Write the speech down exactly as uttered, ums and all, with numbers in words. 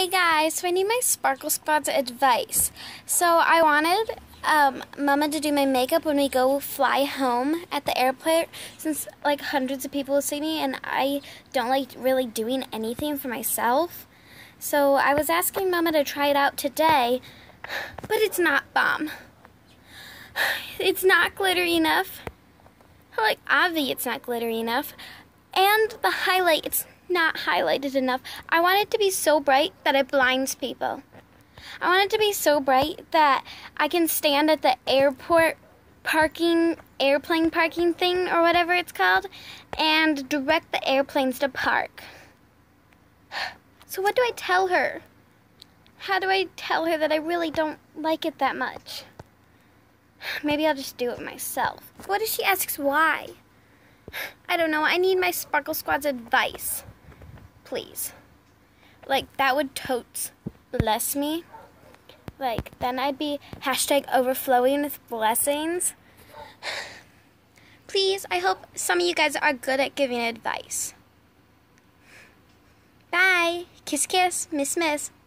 Hey guys, so I need my Sparkle Squad's advice. So I wanted um, Mama to do my makeup when we go fly home at the airport, since like hundreds of people will see me and I don't like really doing anything for myself. So I was asking Mama to try it out today, but it's not bomb. It's not glittery enough. Like Obvi, it's not glittery enough. And the highlight, it's not highlighted enough. I want it to be so bright that it blinds people. I want it to be so bright that I can stand at the airport parking, airplane parking thing or whatever it's called, and direct the airplanes to park. So what do I tell her? How do I tell her that I really don't like it that much? Maybe I'll just do it myself. What if she asks why? I don't know. I need my Sparkle Squad's advice. Please. Like, that would totes bless me. Like, then I'd be hashtag overflowing with blessings. Please, I hope some of you guys are good at giving advice. Bye. Kiss, kiss. Miss, miss.